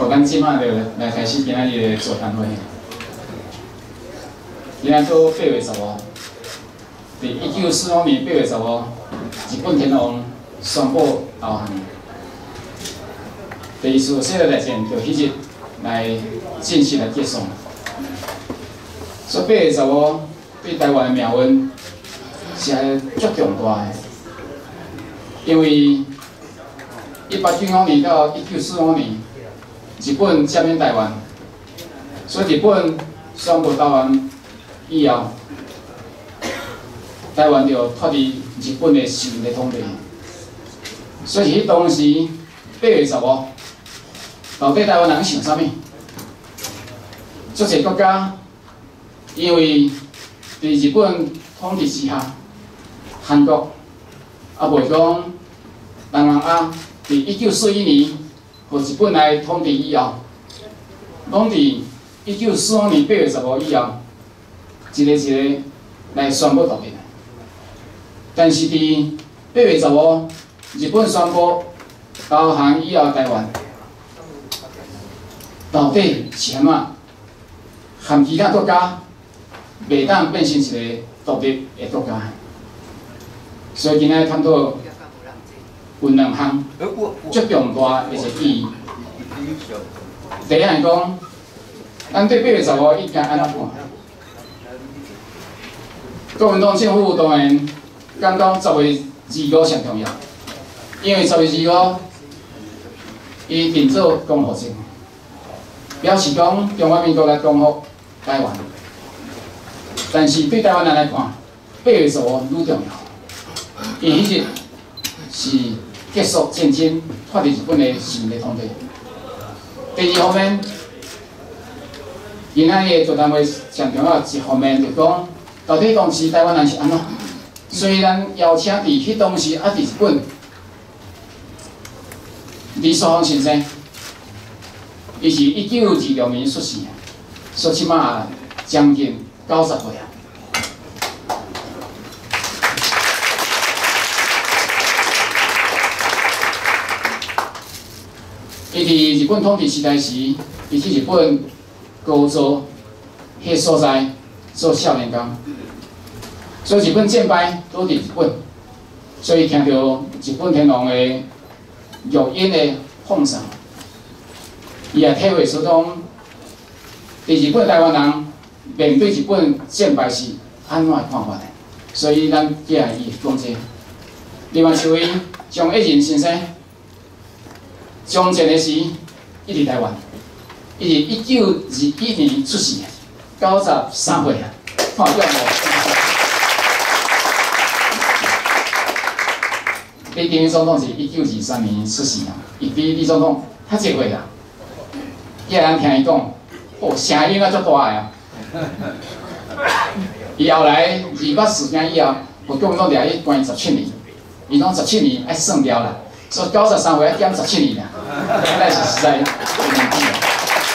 咱即摆就来开始今仔日的座谈会。今仔做8月15号，伫1945年8月15号，日本天皇宣布投降。第一次世界大战就迄日来正式来结束。所以8月15号对台湾的命运是足重大的，因为1895年到1945年，日本占领台湾，所以日本宣布投降以后，台湾就脱离日本的殖民的统治。所以迄当时8月15号，到底台湾人想啥物？足侪国家因为伫日本统治之下，韩国啊袂讲东南亚。伫1941年，互日本来统治以后，拢伫1945年8月15号以后，一个来宣布独立。但是伫8月15号，日本宣布投降以后，台湾到底是安怎？和其他国家袂当变成一个独立的国家？所以今仔探讨。有两项足重大的一个意义。第一项讲，咱对8月15号应该安怎看？国民党政府当然感到10月25上重要，因为10月25伊定做公复证，表示讲中华民国来光复台湾。但是对台湾人来看，8月15号愈重要，因迄日是。结束战争，脱离日本的殖民的统治。第二方面，今仔日座谈会上重要一方面就讲，到底当时台湾人是安怎？虽然邀请伫迄当时伫日本，李寿芳先生，伊是1926年出世，所以即马将近90岁啊。伊伫日本统治时代时，伊去日本高州迄所在做少年工，所以日本战败都伫日本，所以听到日本天皇的录音的放送，伊也体会出讲，伫日本台湾人面对日本战败是安怎的看法的，所以咱寄来伊讲者。另外一位蒋益仁先生。中战的时，伊伫台湾，伊是1921年出世，93岁啊，看到无？李登辉总统是1923年出世啊，伊比李总统较侪岁啦。伊个人听伊讲，哦，声音啊足大个啊！伊后来二八事件以后，国民党掠伊关17年，伊讲17年爱算掉啦。所以93岁减17年啦，那是实在年纪啦。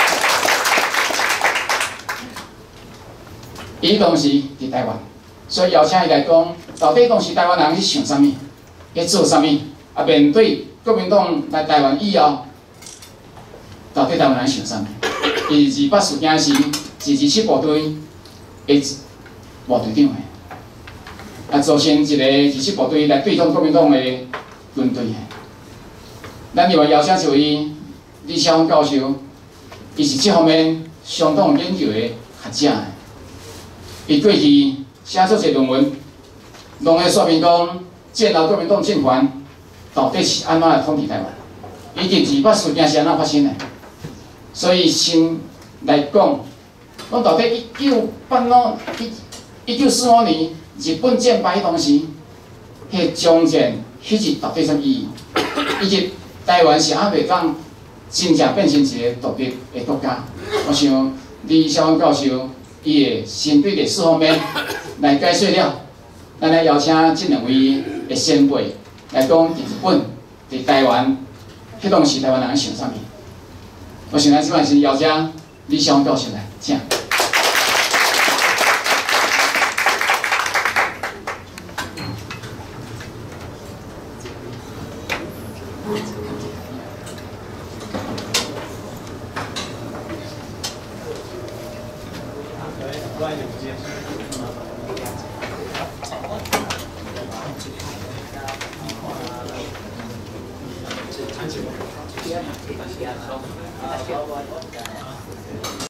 伊当时伫台湾，所以邀请伊来讲，到底当时台湾人去想啥物，去做啥物？啊，面对国民党来台湾以后，到底台湾人想啥物？伊是2·8事件时，是27部队的部队长的，啊，组成一个27部队来对抗国民党的军队。咱另外邀请一位李孝芳教授，伊是这方面相当有研究的学者。伊过去写出一论文，拢在说明讲战后国民党政权到底是安怎来统治台湾，以及2·8事件是安怎发生的。所以先来讲，讲到底1945年日本战败当时，迄中战迄日到底什么意义？以及台湾是还袂当真正变成一个独立的国家。我想李孝芳教授伊会先对历史方面来解说了，咱来邀请这两位的先辈来讲伫日本、伫台湾，迄当时台湾人想啥物？我想咱即摆先邀请李孝芳教授来，请。 Gracias.